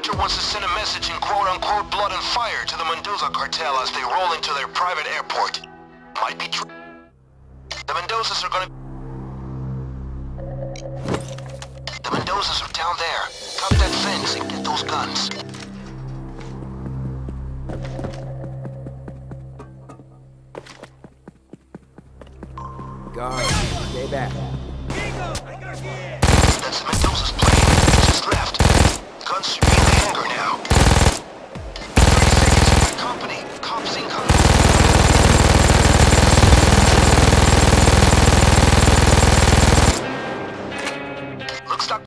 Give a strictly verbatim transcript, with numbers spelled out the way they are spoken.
Victor wants to send a message in quote-unquote blood and fire to the Mendoza cartel as they roll into their private airport. Might be true. The Mendozas are gonna... The Mendozas are down there. Cut that fence and get those guns. Guard, stay back. That's the Mendoza's plane. Just left. Guns should be in the hangar now.